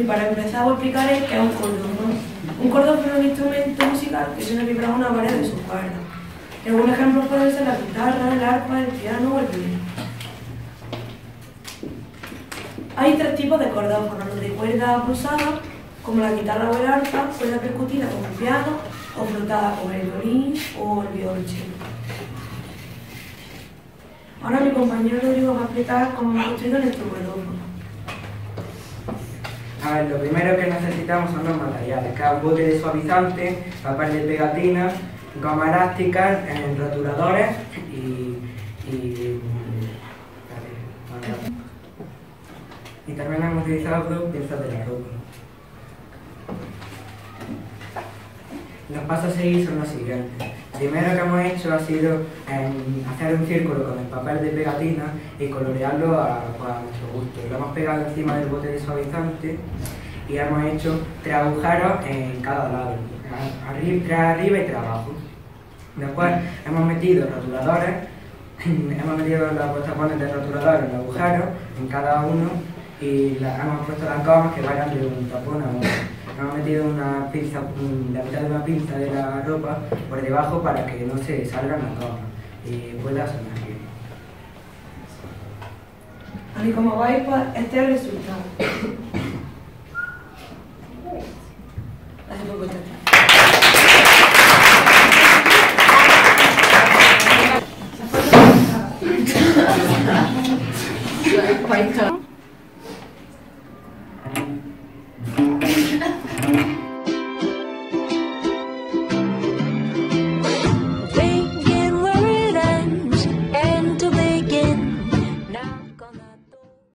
para empezar voy a explicar qué es un cordón. Un cordón es un instrumento musical que suele vibrar una pared de sus cuerdas. Algunos ejemplos pueden ser la guitarra, el arpa, el piano o el violín. Hay tres tipos de cordófonos: los de cuerda pulsada, como la guitarra o el arpa, cuerda percutida como el piano, o frotada como el violín o el violonchelo. Ahora mi compañero Rodrigo va a explicar cómo hemos construido nuestro cordófono. A ver, lo primero que necesitamos son los materiales, que es un bote de suavizante, papel de pegatina, goma elástica, rotuladores y también hemos utilizado piezas de la ropa. Los pasos a seguir son los siguientes. Lo primero que hemos hecho ha sido hacer un círculo con el papel de pegatina y colorearlo a nuestro gusto. Lo hemos pegado encima del bote de suavizante y hemos hecho 3 agujeros en cada lado, 3 arriba y 3 abajo. Después hemos metido rotuladores, hemos metido los tapones de rotuladores en los agujeros en cada uno y hemos puesto las gomas que vayan de un tapón a otro. Hemos metido una pinza, la mitad de una pinza de la ropa por debajo para que no se salgan las gomas y pueda sonar bien. Así como veis, pues este es el resultado. Gracias por contestar.